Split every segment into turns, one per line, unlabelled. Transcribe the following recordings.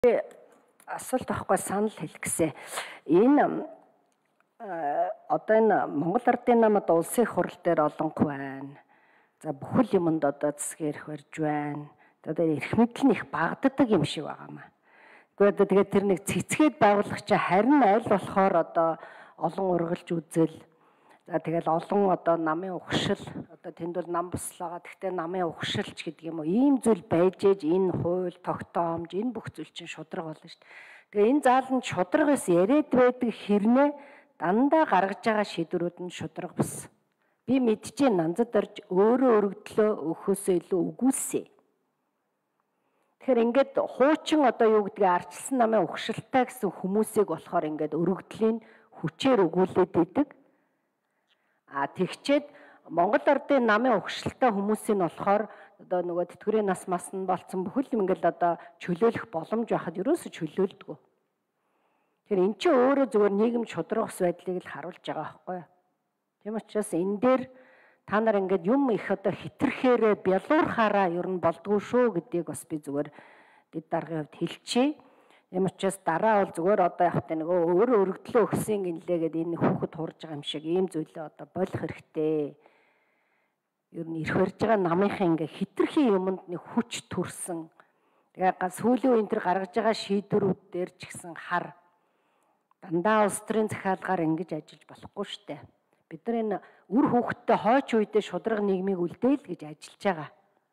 Асуулт авахгүй санал хэлэх гэсэн. Энэ одоо энэ Монгол Ардын намд улсын их хурал дээр олонх байна. За бүхэл юмд одоо засгэрх барьж байна. Одоо эрх мэдэл нь их багддаг юм шиг байгаамаа. Гэхдээ тэгээд тэр нэг цэцгээд байгуулах чинь харин аль болохоор одоо олон ургалж үзэл. За тэгэл олон одоо намын угшил одоо тэнд бол нам буслаагаа гэхдээ намын угшилч гэдэг юм уу ийм зүйл байж ээж энэ хууль тогтоомж энэ бүх зүйл чинь шудраг болно шүү дээ. Тэгээ энэ заал нь шудрагээс яриад байдаг хэрнээ дандаа гаргаж байгаа шийдвэрүүд нь шудраг бас. Би мэдчихээн нанзад орж өөрөө өргөдлөө өгөхөөсөө илүү үгүйсэ. Тэгэхээр ингээд хуучин одоо юу гэдгийг арчилсан намын угшилтай гэсэн хүмүүсийг болохоор ингээд өргөдлийн хүчээр өгүүлээд идэг. Тэгчээд Монгол Ардын намын угшилтай хүмүүсийн болохоор одоо нөгөө тэтгэврийн нас масн болцсон бүхэл юм ингээл одоо чөлөөлөх боломж байхад ерөөсө чөлөөлдөггүй. Тэгэхээр эн чинь өөрөө зүгээр нийгэм шудраг ус байдлыг л харуулж байгаа байхгүй юу? Тийм учраас энэ дээр та нар ингээд юм их одоо хитрхээрээ бялуурхаараа ер нь болдгоо шүү гэдгийг бас би зүгээр дэд даргын хувьд хэлчихье. Ийм учраас дараа бол зүгээр одоо яг тэ нөгөө өөрөө өргөдлөө өгсөн гинлээ гэдэг энэ хүүхэд хурж байгаа юм шиг ийм зүйлээ одоо болох хэрэгтэй. Ер нь ирэх барьж байгаа намынхаа ингээ хитрхи юмд нэг хүч төрсөн. Тэгээ сүүлийн үеийн тэр гаргаж байгаа шийдвэрүүд дээр ч гэсэн хар дандаа улс төрийн захиалгаар ингэж ажиллаж болохгүй штэ. Бид нар энэ үр хүүхэдтэй хойч үедээ шудраг нийгмийг үлдээл гэж ажиллаж байгаа.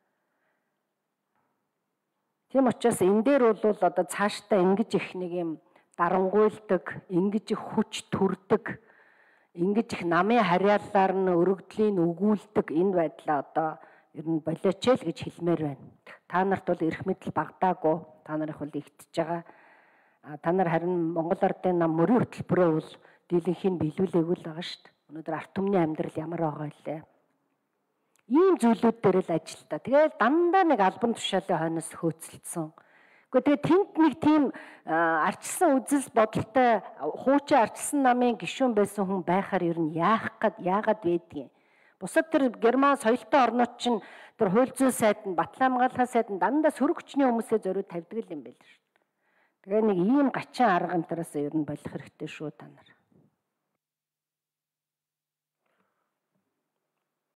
Тийм учраас энэ дээр бол одоо цаашдаа ингэж их нэг юм дарангуйлдаг, ингэж их хүч төрдөг, ингэж их намын харьяалаар нь өргөдлийн өгүүлдэг энэ байдлаа одоо ер нь болооч л гэж хэлмээр байна. Та нарт бол эрх мэдэл багдаагүй, та нарыг бол игтэж байгаа. Та нар харин Монгол Ардын нам мөрийн хөтөлбөрөө бол дийлэнхийг биелүүлээгүй л байгаа шүү дээ. Өнөөдөр ард түмний амьдрал ямар байгаа вэ? Ийм зүйлүүд дээр л ажилтаа. Тэгээд дандаа нэг албан тушаалын хойноос хөөцөлдсөн. Гэхдээ тэгээд тэнд нэг тийм арчилсан үзэл бодолтой хуучин арчилсан намын гишүүн байсан хүн байхаар ер нь яагаад байдгийг. Бусад тэр Герман соёлтой орнууд чинь тэр хууль зүйн сайд нь Батлан хамгаалахын сайд нь дандаа сөрөг хүчний хүмүүсээ зориуд тавьдаг юм байл шүү дээ. Тэгээ нэг ийм гачин арга энтерээс ер нь болох хэрэгтэй шүү та нар.